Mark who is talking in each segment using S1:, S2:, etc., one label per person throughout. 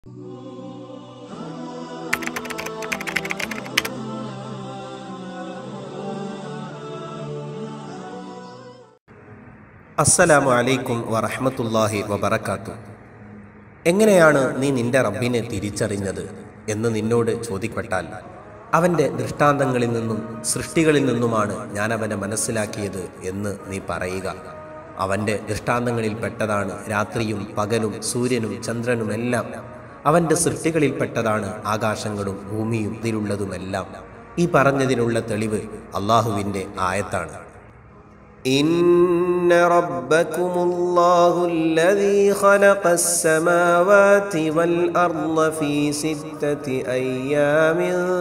S1: അസ്സലാമു അലൈക്കും വറഹ്മത്തുള്ളാഹി വബറകാതുഹു. എങ്ങനെയാണ് നീ നിന്റെ റബ്ബിനെ തിരിച്ചറിഞ്ഞത് എന്ന് നിന്നോട് ചോദിക്കപ്പെട്ടാൽ, അവൻ്റെ ദൃഷ്ടാന്തങ്ങളിൽ നിന്നും സൃഷ്ടികളിൽ നിന്നുമാണ് ഞാൻ അവനെ മനസ്സിലാക്കിയത് എന്ന് നീ പറയുക. അവൻ്റെ ദൃഷ്ടാന്തങ്ങളിൽ പെട്ടതാണ് രാത്രിയും പകലും സൂര്യനും ചന്ദ്രനുമെല്ലാം. അവൻ്റെ സൃഷ്ടികളിൽപ്പെട്ടതാണ് ആകാശങ്ങളും ഭൂമിയും ഇതിലുള്ളതുമെല്ലാം. ഈ പറഞ്ഞതിനുള്ള തെളിവ് അള്ളാഹുവിൻ്റെ ആയത്താണ്. إن ربكم الله الذي خلق السماوات والأرض في 6 أيام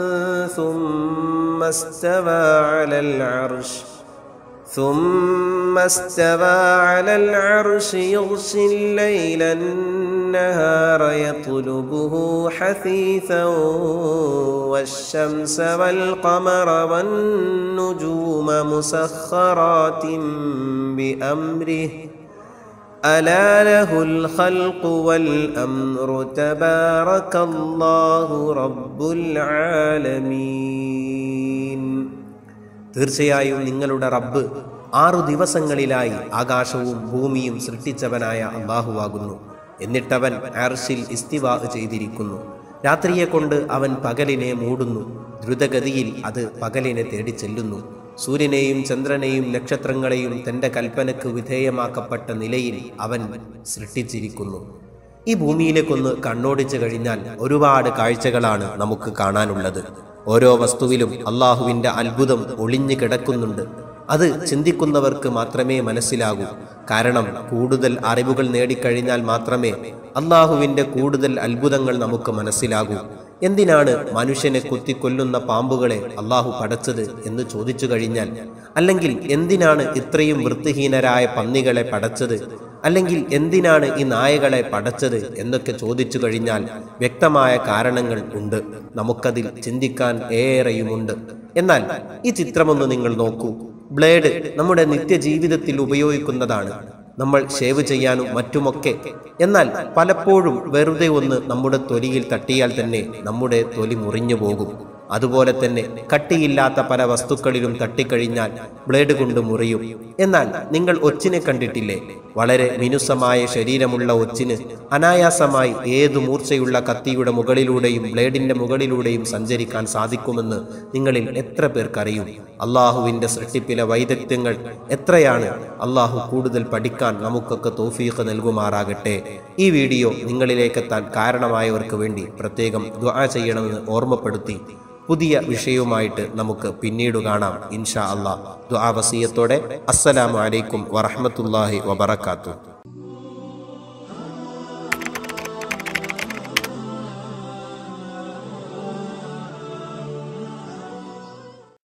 S1: ثم استوى على العرش يغشي الليل النهار يطلبه حثيثا والشمس والقمر والنجوم مسخرات بأمره ألا له الخلق والأمر تبارك الله رب العالمين. തീർച്ചയായും നിങ്ങളുടെ റബ്ബ് 6 ദിവസങ്ങളിലായി ആകാശവും ഭൂമിയും സൃഷ്ടിച്ചവനായ അല്ലാഹുവാകുന്നു. എന്നിട്ടവൻ അർശിൽ ഇസ്തിവാ ചെയ്തിരിക്കുന്നു. രാത്രിയെ കൊണ്ട് അവൻ പകലിനെ മൂടുന്നു. ദ്രുതഗതിയിൽ അത് പകലിനെ തേടി ചെല്ലുന്നു. സൂര്യനെയും ചന്ദ്രനെയും നക്ഷത്രങ്ങളെയും തൻ്റെ കൽപ്പനയ്ക്ക് വിധേയമാക്കപ്പെട്ട നിലയിൽ അവൻ സൃഷ്ടിച്ചിരിക്കുന്നു. ഈ ഭൂമിയിലേക്കൊന്ന് കണ്ണോടിച്ചു കഴിഞ്ഞാൽ ഒരുപാട് കാഴ്ചകളാണ് നമുക്ക് കാണാനുള്ളത്. ഓരോ വസ്തുവിലും അള്ളാഹുവിൻ്റെ അത്ഭുതം ഒളിഞ്ഞു കിടക്കുന്നുണ്ട്. അത് ചിന്തിക്കുന്നവർക്ക് മാത്രമേ മനസ്സിലാകൂ. കാരണം കൂടുതൽ അറിവുകൾ നേടിക്കഴിഞ്ഞാൽ മാത്രമേ അള്ളാഹുവിൻ്റെ കൂടുതൽ അത്ഭുതങ്ങൾ നമുക്ക് മനസ്സിലാകൂ. എന്തിനാണ് മനുഷ്യനെ കുത്തിക്കൊല്ലുന്ന പാമ്പുകളെ അള്ളാഹു പടച്ചത് എന്ന് ചോദിച്ചു കഴിഞ്ഞാൽ, അല്ലെങ്കിൽ എന്തിനാണ് ഇത്രയും വൃത്തിഹീനരായ പന്നികളെ പടച്ചത്, അല്ലെങ്കിൽ എന്തിനാണ് ഈ നായകളെ പടച്ചത് എന്നൊക്കെ ചോദിച്ചു കഴിഞ്ഞാൽ വ്യക്തമായ കാരണങ്ങൾ ഉണ്ട്. നമുക്കതിൽ ചിന്തിക്കാൻ ഏറെയുമുണ്ട്. എന്നാൽ ഈ ചിത്രമൊന്ന് നിങ്ങൾ നോക്കൂ. ബ്ലേഡ് നമ്മുടെ നിത്യജീവിതത്തിൽ ഉപയോഗിക്കുന്നതാണ്, നമ്മൾ ഷേവ് ചെയ്യാനും മറ്റുമൊക്കെ. എന്നാൽ പലപ്പോഴും വെറുതെ ഒന്ന് നമ്മുടെ തൊലിയിൽ തട്ടിയാൽ തന്നെ നമ്മുടെ തൊലി മുറിഞ്ഞു പോകും. അതുപോലെ തന്നെ കട്ടിയില്ലാത്ത പല വസ്തുക്കളിലും തട്ടിക്കഴിഞ്ഞാൽ ബ്ലേഡ് കൊണ്ട് മുറിയും. എന്നാൽ നിങ്ങൾ ഒച്ചിനെ കണ്ടിട്ടില്ലേ? വളരെ മിനുസമായ ശരീരമുള്ള ഒച്ചിന് അനായാസമായി ഏതു മൂർച്ചയുള്ള കത്തിയുടെ മുകളിലൂടെയും ബ്ലേഡിന്റെ മുകളിലൂടെയും സഞ്ചരിക്കാൻ സാധിക്കുമെന്ന് നിങ്ങളിൽ എത്ര പേർക്കറിയും? അള്ളാഹുവിൻ്റെ സൃഷ്ടിപ്പിലെ വൈദഗ്ധ്യങ്ങൾ എത്രയാണ്! അള്ളാഹു കൂടുതൽ പഠിക്കാൻ നമുക്കൊക്കെ തൗഫീഖ് നൽകുമാറാകട്ടെ. ഈ വീഡിയോ നിങ്ങളിലേക്കെത്താൻ കാരണമായവർക്ക് വേണ്ടി പ്രത്യേകം ദുആ ചെയ്യണമെന്ന് ഓർമ്മപ്പെടുത്തി പുതിയ വിഷയവുമായിട്ട് നമുക്ക് പിന്നീട് കാണാം ഇൻഷാ അല്ലാഹ്. ദുആ വസിയത്തോടെ അസ്സലാമു അലൈക്കും വറഹ്മത്തുള്ളാഹി വബറകാതുഹു.